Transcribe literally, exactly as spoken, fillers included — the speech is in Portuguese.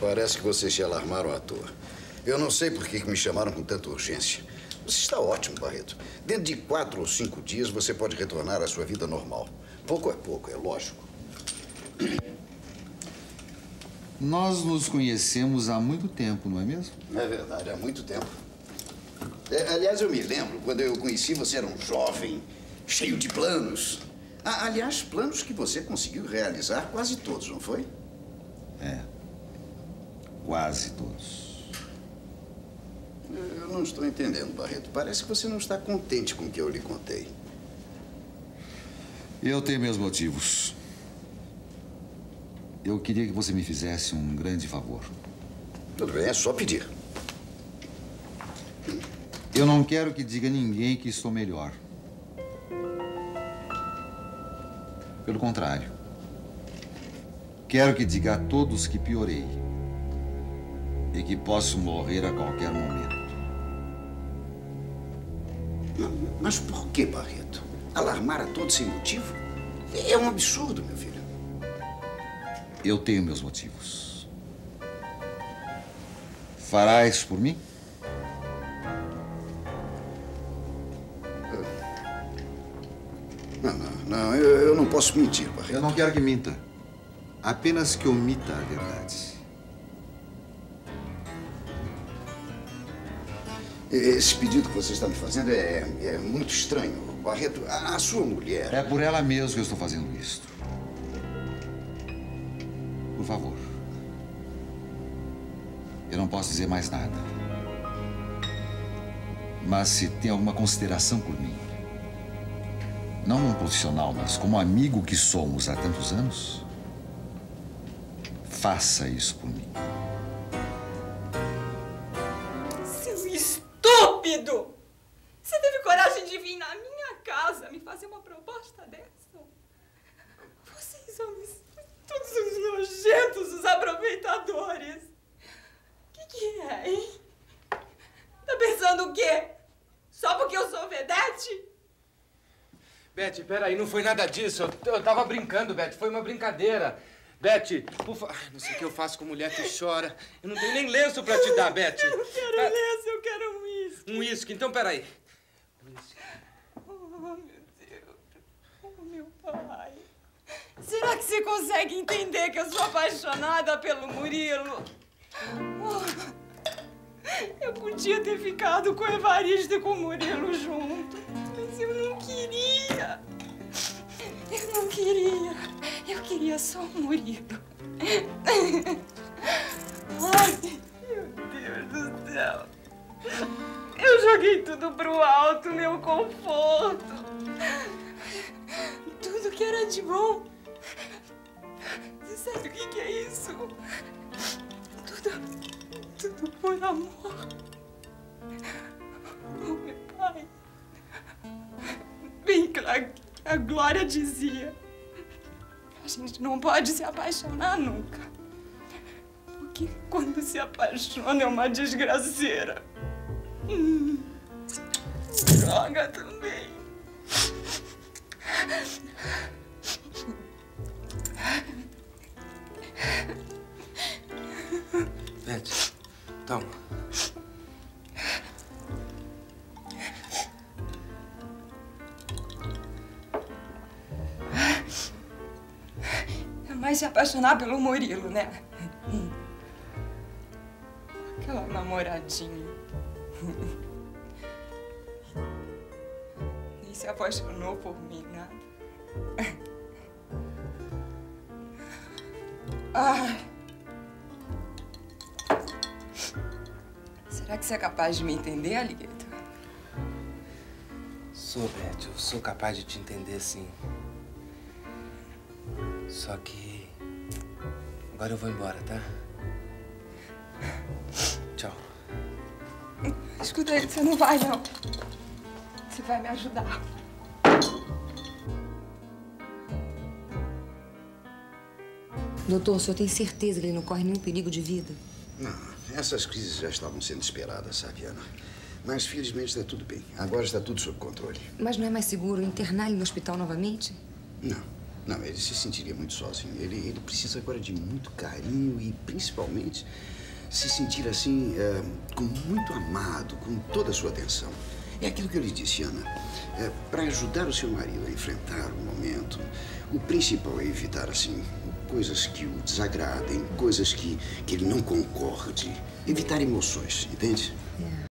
Parece que vocês se alarmaram à toa. Eu não sei por que me chamaram com tanta urgência. Você está ótimo, Barreto. Dentro de quatro ou cinco dias, você pode retornar à sua vida normal. Pouco é pouco, é lógico. Nós nos conhecemos há muito tempo, não é mesmo? É verdade, há muito tempo. É, aliás, eu me lembro, quando eu conheci, você era um jovem, cheio de planos. Ah, aliás, planos que você conseguiu realizar quase todos, não foi? É. Quase todos. Eu não estou entendendo, Barreto. Parece que você não está contente com o que eu lhe contei. Eu tenho meus motivos. Eu queria que você me fizesse um grande favor. Tudo bem, é só pedir. Eu não quero que diga a ninguém que estou melhor. Pelo contrário. Quero que diga a todos que piorei. E que posso morrer a qualquer momento. Mas por que, Barreto? Alarmar a todos sem motivo? É um absurdo, meu filho. Eu tenho meus motivos. Fará isso por mim? Não, não, não. Eu, eu não posso mentir, Barreto. Eu não quero que minta. Apenas que omita a verdade. Esse pedido que você está me fazendo é, é muito estranho. Barreto, a, a sua mulher... É por ela mesma que eu estou fazendo isso. Por favor. Eu não posso dizer mais nada. Mas se tem alguma consideração por mim, não como profissional, mas como amigo que somos há tantos anos, faça isso por mim. Seu estúpido! Você teve coragem de vir na minha casa me fazer uma proposta dessa? Vocês homens, todos os nojentos, os aproveitadores. O que, que é, hein? Tá pensando o quê? Só porque eu sou vedete? Beth, peraí, não foi nada disso. Eu, eu tava brincando, Beth. Foi uma brincadeira. Beth, por favor... Não sei o que eu faço com mulher que chora. Eu não tenho nem lenço pra te dar, Beth. Eu não quero ah, lenço, eu quero um uísque. Um uísque? Então, peraí. Oh, meu Deus. Oh, meu pai. Será que você consegue entender que eu sou apaixonada pelo Murilo? Oh, eu podia ter ficado com o Evaristo e com o Murilo junto, mas eu não queria. Eu não queria. Eu queria só o Murilo. Ai, meu Deus do céu. Eu joguei tudo pro alto, meu conforto. Tudo que era de bom. Você sabe o que, que é isso? Tudo, tudo por amor. Oh, meu pai. Bem que a, a Glória dizia. A gente não pode se apaixonar nunca. Porque quando se apaixona é uma desgraceira. Hum. Droga também. Beth, toma. É mais se apaixonar pelo Murilo, né? Aquela namoradinha. Nem se apaixonou por mim, nada. Ai. Será que você é capaz de me entender, Aligueto? Sou, Beth. Eu sou capaz de te entender, sim. Só que... agora eu vou embora, tá? Tchau. Escuta aí, você não vai, não. Você vai me ajudar. Doutor, o senhor tem certeza que ele não corre nenhum perigo de vida? Não, essas crises já estavam sendo esperadas, sabe, Ana? Mas, felizmente, está tudo bem. Agora está tudo sob controle. Mas não é mais seguro internar ele no hospital novamente? Não. Não, ele se sentiria muito sozinho. Ele, ele precisa agora de muito carinho e, principalmente, se sentir assim, é, com muito amado, com toda a sua atenção. É aquilo que eu lhe disse, Ana. É, para ajudar o seu marido a enfrentar o momento, o principal é evitar, assim, coisas que o desagradem, coisas que, que ele não concorde. Evitar emoções, entende? É.